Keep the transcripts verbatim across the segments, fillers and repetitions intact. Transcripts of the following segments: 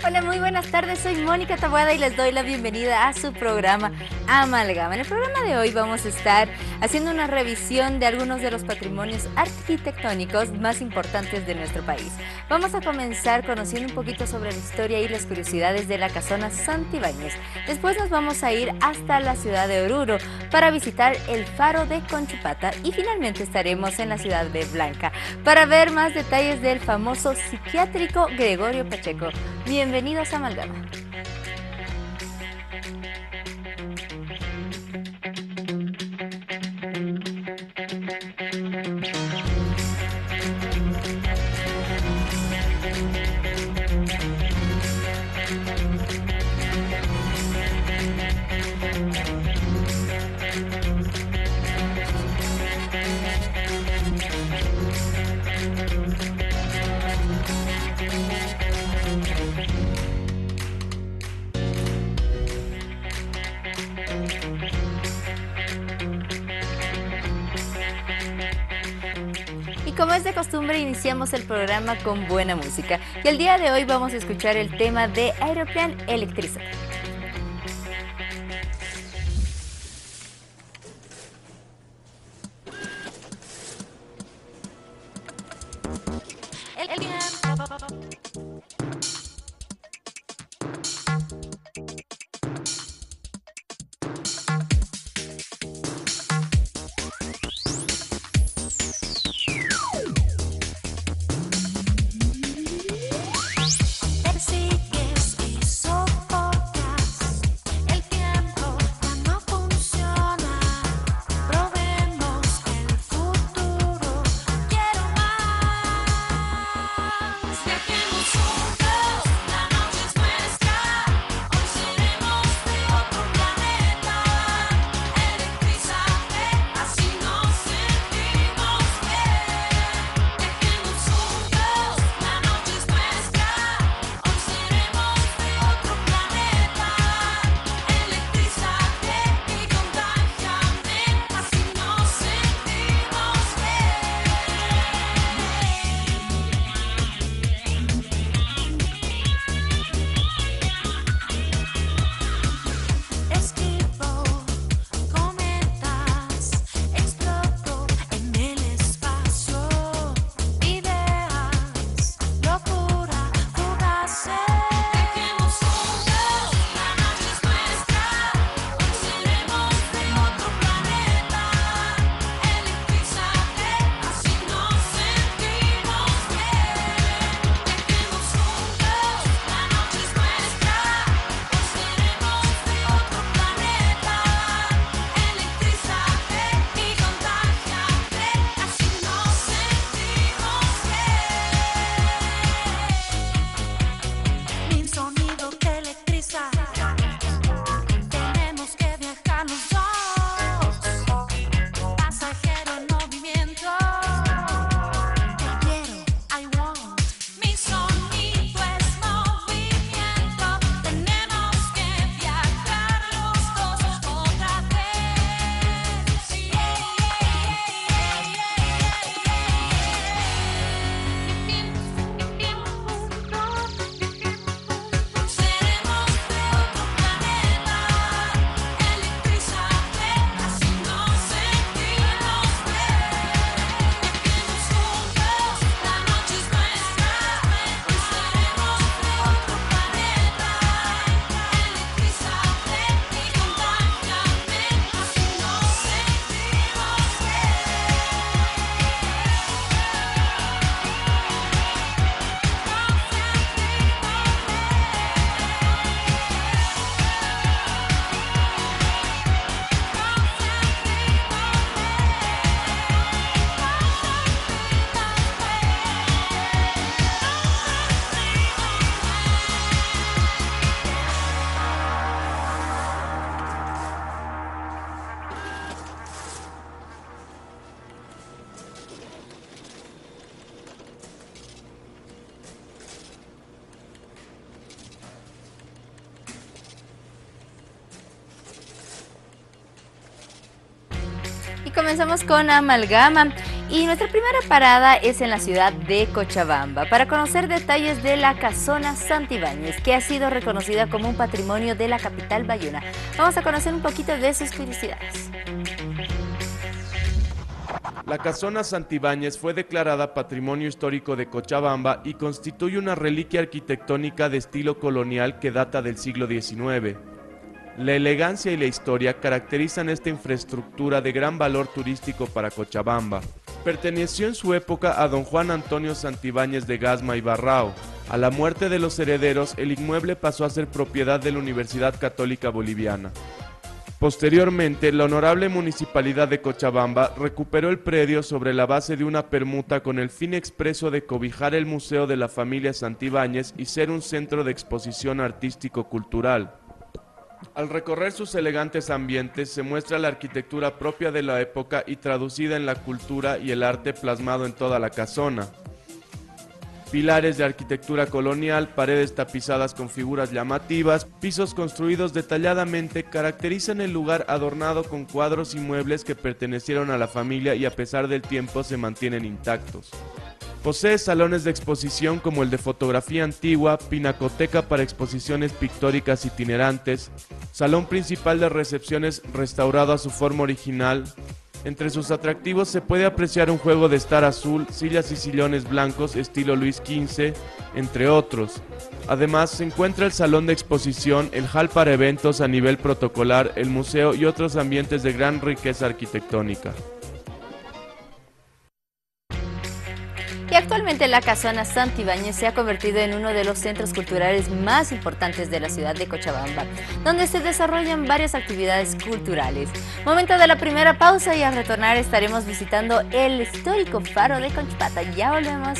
Hola, muy buenas tardes, soy Mónica Taboada y les doy la bienvenida a su programa Amalgama. En el programa de hoy vamos a estar haciendo una revisión de algunos de los patrimonios arquitectónicos más importantes de nuestro país. Vamos a comenzar conociendo un poquito sobre la historia y las curiosidades de la casona Santibáñez. Después nos vamos a ir hasta la ciudad de Oruro para visitar el faro de Conchupata y finalmente estaremos en la ciudad de Blanca para ver más detalles del famoso psiquiátrico Gregorio Pacheco. Bienvenidos a Amalgama. Como es de costumbre, iniciamos el programa con buena música. Y el día de hoy vamos a escuchar el tema de Aeroplan Electrizado. El, el Y comenzamos con Amalgama. Y nuestra primera parada es en la ciudad de Cochabamba para conocer detalles de la Casona Santibáñez, que ha sido reconocida como un patrimonio de la capital bayuna. Vamos a conocer un poquito de sus curiosidades. La Casona Santibáñez fue declarada Patrimonio Histórico de Cochabamba y constituye una reliquia arquitectónica de estilo colonial que data del siglo diecinueve. La elegancia y la historia caracterizan esta infraestructura de gran valor turístico para Cochabamba. Perteneció en su época a don Juan Antonio Santibáñez de Gasma y Barrao. A la muerte de los herederos, el inmueble pasó a ser propiedad de la Universidad Católica Boliviana. Posteriormente, la Honorable Municipalidad de Cochabamba recuperó el predio sobre la base de una permuta con el fin expreso de cobijar el Museo de la Familia Santibáñez y ser un centro de exposición artístico-cultural. Al recorrer sus elegantes ambientes se muestra la arquitectura propia de la época y traducida en la cultura y el arte plasmado en toda la casona. Pilares de arquitectura colonial, paredes tapizadas con figuras llamativas, pisos construidos detalladamente caracterizan el lugar adornado con cuadros y muebles que pertenecieron a la familia y a pesar del tiempo se mantienen intactos. Posee salones de exposición como el de fotografía antigua, pinacoteca para exposiciones pictóricas itinerantes, salón principal de recepciones restaurado a su forma original. Entre sus atractivos se puede apreciar un juego de estar azul, sillas y sillones blancos estilo Luis quince, entre otros. Además se encuentra el salón de exposición, el hall para eventos a nivel protocolar, el museo y otros ambientes de gran riqueza arquitectónica. Y actualmente la Casona Santibáñez se ha convertido en uno de los centros culturales más importantes de la ciudad de Cochabamba, donde se desarrollan varias actividades culturales. Momento de la primera pausa y al retornar estaremos visitando el histórico faro de Conchupata. Ya volvemos.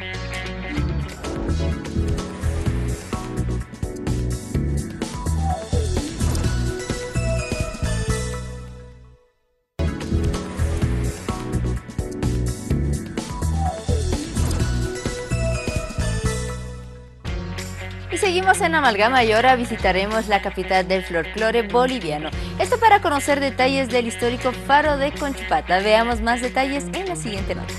Y seguimos en Amalgama y ahora visitaremos la capital del folclore boliviano. Esto para conocer detalles del histórico faro de Conchupata. Veamos más detalles en la siguiente nota.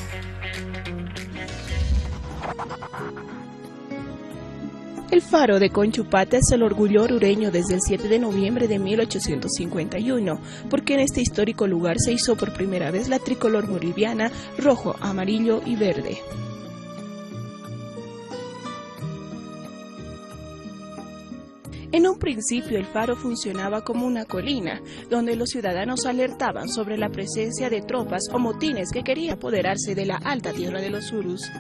El faro de Conchupata es el orgullo orureño desde el siete de noviembre de mil ochocientos cincuenta y uno, porque en este histórico lugar se hizo por primera vez la tricolor boliviana rojo, amarillo y verde. En un principio el faro funcionaba como una colina, donde los ciudadanos alertaban sobre la presencia de tropas o motines que querían apoderarse de la alta tierra de los Urus.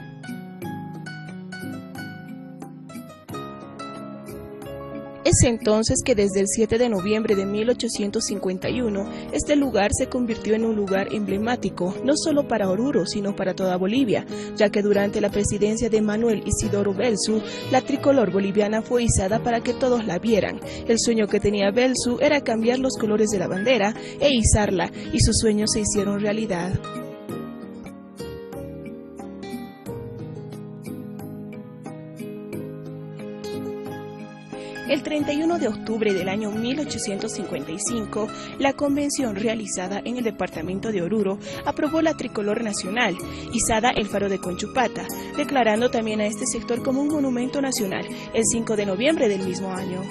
Es entonces que desde el siete de noviembre de mil ochocientos cincuenta y uno, este lugar se convirtió en un lugar emblemático, no solo para Oruro, sino para toda Bolivia, ya que durante la presidencia de Manuel Isidoro Belzu, la tricolor boliviana fue izada para que todos la vieran. El sueño que tenía Belzu era cambiar los colores de la bandera e izarla, y sus sueños se hicieron realidad. El treinta y uno de octubre del año mil ochocientos cincuenta y cinco, la convención realizada en el departamento de Oruro aprobó la tricolor nacional, izada el faro de Conchupata, declarando también a este sector como un monumento nacional el cinco de noviembre del mismo año.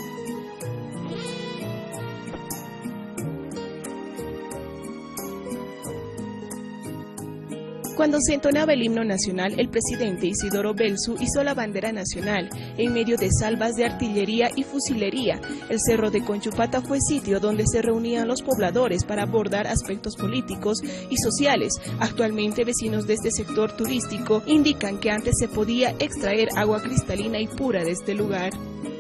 Cuando se entonaba el himno nacional, el presidente Isidoro Belzu izó la bandera nacional en medio de salvas de artillería y fusilería. El cerro de Conchupata fue sitio donde se reunían los pobladores para abordar aspectos políticos y sociales. Actualmente, vecinos de este sector turístico indican que antes se podía extraer agua cristalina y pura de este lugar.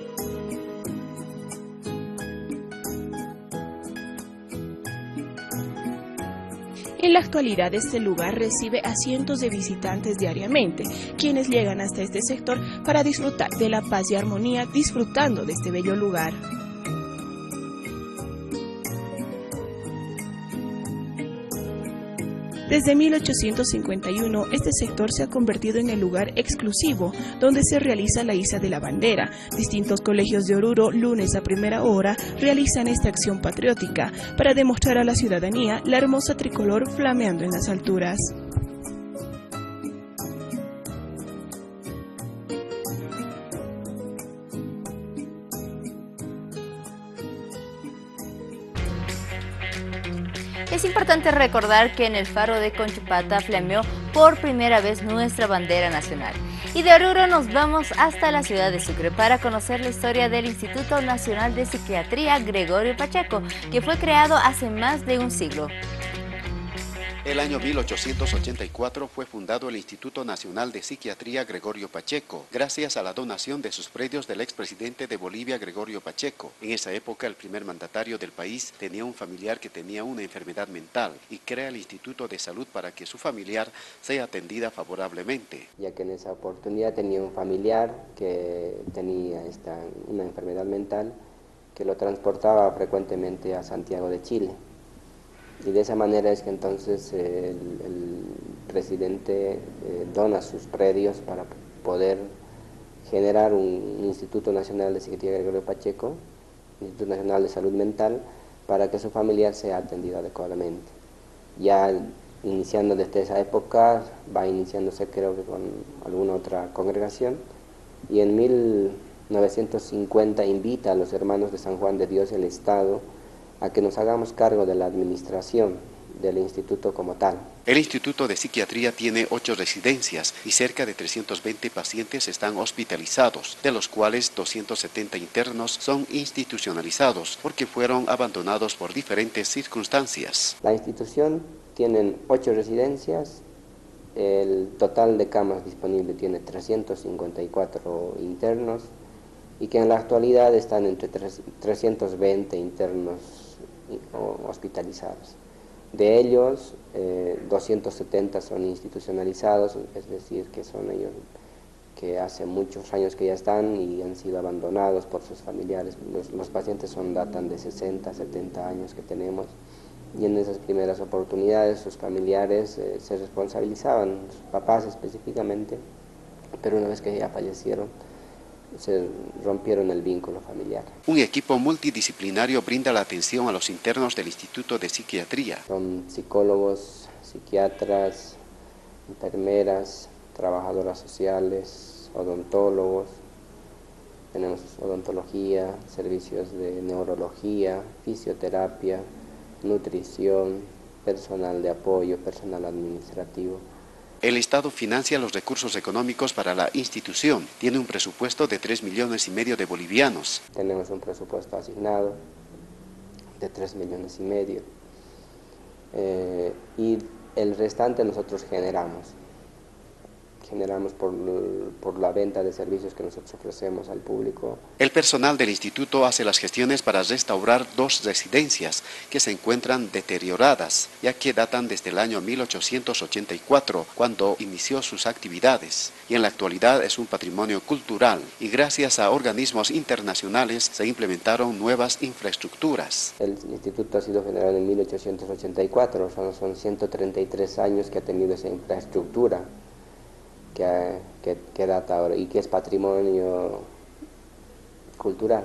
En la actualidad este lugar recibe a cientos de visitantes diariamente, quienes llegan hasta este sector para disfrutar de la paz y armonía, disfrutando de este bello lugar. Desde mil ochocientos cincuenta y uno, este sector se ha convertido en el lugar exclusivo donde se realiza la iza de la bandera. Distintos colegios de Oruro, lunes a primera hora, realizan esta acción patriótica para demostrar a la ciudadanía la hermosa tricolor flameando en las alturas. Es importante recordar que en el faro de Conchupata flameó por primera vez nuestra bandera nacional. Y de Oruro nos vamos hasta la ciudad de Sucre para conocer la historia del Instituto Nacional de Psiquiatría Gregorio Pacheco, que fue creado hace más de un siglo. El año mil ochocientos ochenta y cuatro fue fundado el Instituto Nacional de Psiquiatría Gregorio Pacheco, gracias a la donación de sus predios del expresidente de Bolivia, Gregorio Pacheco. En esa época, el primer mandatario del país tenía un familiar que tenía una enfermedad mental y crea el Instituto de Salud para que su familiar sea atendida favorablemente. Ya que en esa oportunidad tenía un familiar que tenía esta, una enfermedad mental que lo transportaba frecuentemente a Santiago de Chile. Y de esa manera es que entonces eh, el, el presidente eh, dona sus predios para poder generar un, un Instituto Nacional de Psiquiatría Gregorio Pacheco, Instituto Nacional de Salud Mental, para que su familiar sea atendido adecuadamente. Ya iniciando desde esa época, va iniciándose creo que con alguna otra congregación, y en mil novecientos cincuenta invita a los hermanos de San Juan de Dios el Estado a que nos hagamos cargo de la administración del instituto como tal. El Instituto de Psiquiatría tiene ocho residencias y cerca de trescientos veinte pacientes están hospitalizados, de los cuales doscientos setenta internos son institucionalizados porque fueron abandonados por diferentes circunstancias. La institución tiene ocho residencias, el total de camas disponibles tiene trescientos cincuenta y cuatro internos y que en la actualidad están entre trescientos veinte internos hospitalizados. De ellos, eh, doscientos setenta son institucionalizados, es decir, que son ellos que hace muchos años que ya están y han sido abandonados por sus familiares. Los, los pacientes son datan de sesenta, setenta años que tenemos, y en esas primeras oportunidades sus familiares eh, se responsabilizaban, sus papás específicamente, pero una vez que ya fallecieron, se rompieron el vínculo familiar. Un equipo multidisciplinario brinda la atención a los internos del Instituto de Psiquiatría. Son psicólogos, psiquiatras, enfermeras, trabajadoras sociales, odontólogos, tenemos odontología, servicios de neurología, fisioterapia, nutrición, personal de apoyo, personal administrativo. El Estado financia los recursos económicos para la institución. Tiene un presupuesto de tres millones y medio de bolivianos. Tenemos un presupuesto asignado de tres millones y medio. Eh, y el restante nosotros generamos. Generamos por, por la venta de servicios que nosotros ofrecemos al público. El personal del instituto hace las gestiones para restaurar dos residencias que se encuentran deterioradas, ya que datan desde el año mil ochocientos ochenta y cuatro, cuando inició sus actividades, y en la actualidad es un patrimonio cultural, y gracias a organismos internacionales se implementaron nuevas infraestructuras. El instituto ha sido generado en mil ochocientos ochenta y cuatro, son, son ciento treinta y tres años que ha tenido esa infraestructura. Que, que, que data ahora y que es patrimonio cultural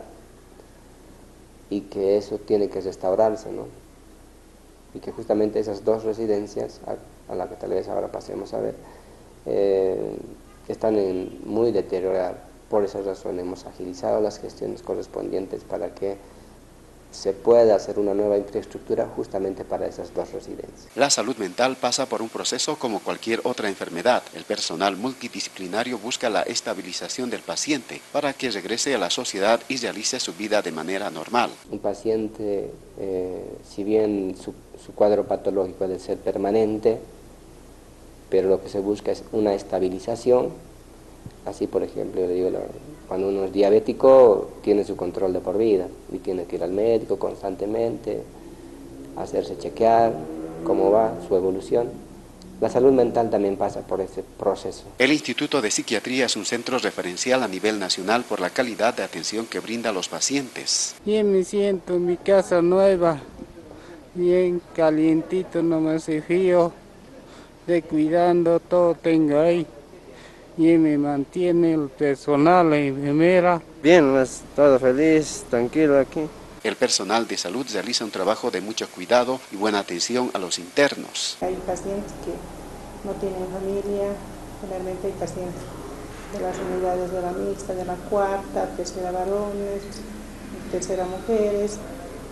y que eso tiene que restaurarse, ¿no? Y que justamente esas dos residencias, a, a la que tal vez ahora pasemos a ver, eh, están en, muy deterioradas. Por esa razón hemos agilizado las gestiones correspondientes para que se pueda hacer una nueva infraestructura justamente para esas dos residencias. La salud mental pasa por un proceso como cualquier otra enfermedad. El personal multidisciplinario busca la estabilización del paciente para que regrese a la sociedad y realice su vida de manera normal. Un paciente, eh, si bien su, su cuadro patológico debe ser permanente, pero lo que se busca es una estabilización. Así, por ejemplo, yo le digo, cuando uno es diabético, tiene su control de por vida y tiene que ir al médico constantemente, hacerse chequear cómo va su evolución. La salud mental también pasa por ese proceso. El Instituto de Psiquiatría es un centro referencial a nivel nacional por la calidad de atención que brinda a los pacientes. Bien me siento en mi casa nueva, bien calientito, no me hace frío, de cuidando, todo tengo ahí. Y me mantiene el personal, la enfermera. Bien, pues, todo feliz, tranquilo aquí. El personal de salud realiza un trabajo de mucho cuidado y buena atención a los internos. Hay pacientes que no tienen familia, generalmente hay pacientes de las unidades de la mixta, de la cuarta, tercera varones, tercera mujeres,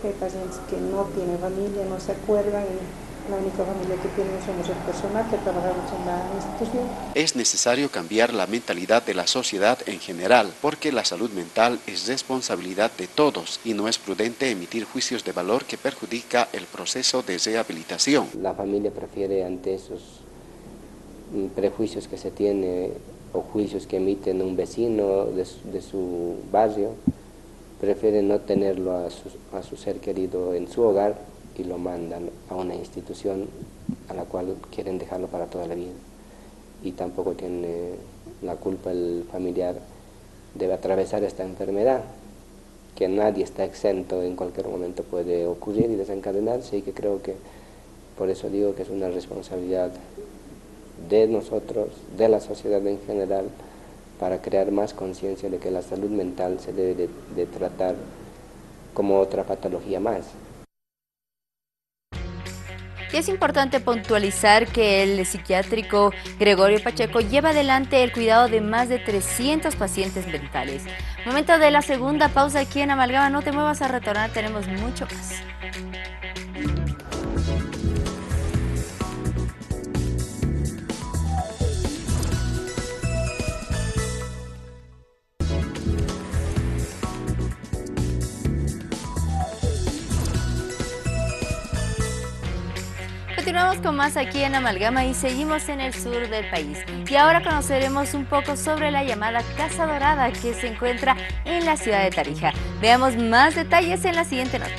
porque hay pacientes que no tienen familia, no se acuerdan y la única familia que tienen somos el personal que trabajamos en la institución. Es necesario cambiar la mentalidad de la sociedad en general, porque la salud mental es responsabilidad de todos y no es prudente emitir juicios de valor que perjudica el proceso de rehabilitación. La familia prefiere ante esos prejuicios que se tiene o juicios que emiten un vecino de su, de su barrio, prefiere no tenerlo a su, a su ser querido en su hogar y lo mandan a una institución a la cual quieren dejarlo para toda la vida. Y tampoco tiene la culpa el familiar de atravesar esta enfermedad, que nadie está exento, en cualquier momento puede ocurrir y desencadenarse, y que creo que, por eso digo que es una responsabilidad de nosotros, de la sociedad en general, para crear más conciencia de que la salud mental se debe de, de tratar como otra patología más. Y es importante puntualizar que el psiquiátrico Gregorio Pacheco lleva adelante el cuidado de más de trescientos pacientes mentales. Momento de la segunda pausa aquí en Amalgama. No te muevas, a retornar, tenemos mucho más. Continuamos con más aquí en Amalgama y seguimos en el sur del país. Y ahora conoceremos un poco sobre la llamada Casa Dorada, que se encuentra en la ciudad de Tarija. Veamos más detalles en la siguiente nota.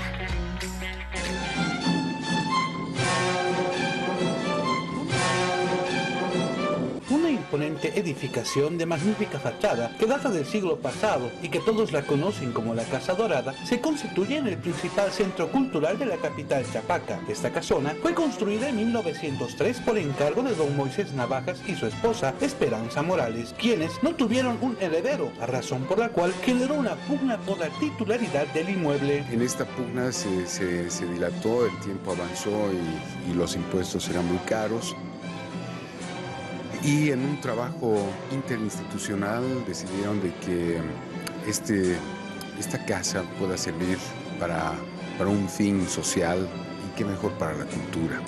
Una imponente edificación de magnífica fachada que data del siglo pasado y que todos la conocen como la Casa Dorada, se constituye en el principal centro cultural de la capital Chapaca. Esta casona fue construida en mil novecientos tres por encargo de don Moisés Navajas y su esposa Esperanza Morales, quienes no tuvieron un heredero, a razón por la cual generó una pugna por la titularidad del inmueble. En esta pugna se, se, se dilató, el tiempo avanzó y, y los impuestos eran muy caros. Y en un trabajo interinstitucional decidieron de que este, esta casa pueda servir para, para un fin social, y qué mejor para la cultura.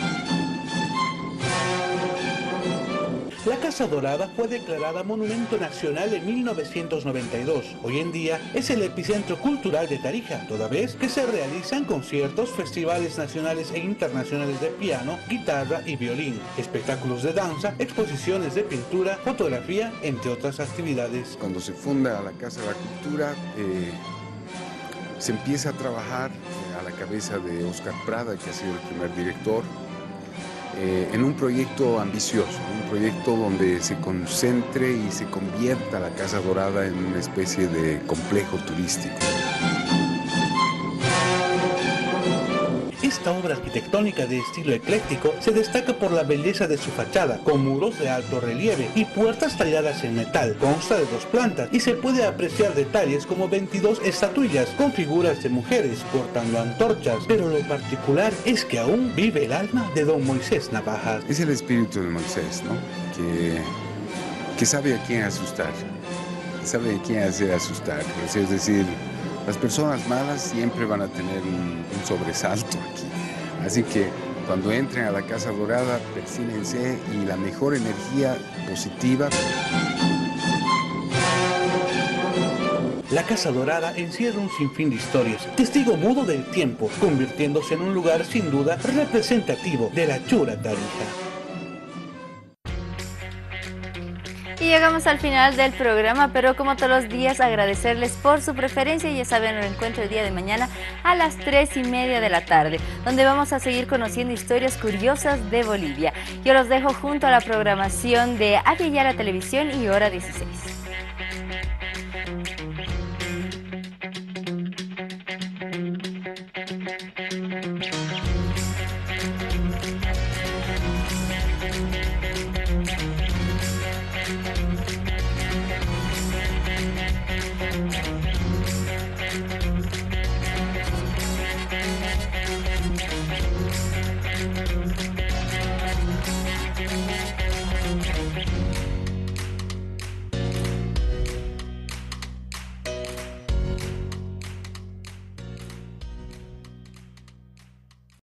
La Casa Dorada fue declarada Monumento Nacional en mil novecientos noventa y dos. Hoy en día es el epicentro cultural de Tarija, toda vez que se realizan conciertos, festivales nacionales e internacionales de piano, guitarra y violín, espectáculos de danza, exposiciones de pintura, fotografía, entre otras actividades. Cuando se funda la Casa de la Cultura, eh, se empieza a trabajar eh, a la cabeza de Oscar Prada, que ha sido el primer director, Eh, en un proyecto ambicioso, un proyecto donde se concentre y se convierta la Casa Dorada en una especie de complejo turístico. Esta obra arquitectónica de estilo ecléctico se destaca por la belleza de su fachada, con muros de alto relieve y puertas talladas en metal. Consta de dos plantas y se puede apreciar detalles como veintidós estatuillas con figuras de mujeres portando antorchas, pero lo particular es que aún vive el alma de don Moisés Navajas. Es el espíritu de Moisés, ¿no? Que, que sabe a quién asustar, sabe a quién hacer asustar, es decir, las personas malas siempre van a tener un, un sobresalto aquí. Así que cuando entren a la Casa Dorada, persínense y la mejor energía positiva. La Casa Dorada encierra un sinfín de historias, testigo mudo del tiempo, convirtiéndose en un lugar sin duda representativo de la Chura Tarija. Y llegamos al final del programa, pero como todos los días agradecerles por su preferencia. Ya saben, lo encuentro el día de mañana a las tres y media de la tarde, donde vamos a seguir conociendo historias curiosas de Bolivia. Yo los dejo junto a la programación de Avia Yala Televisión y Hora dieciséis.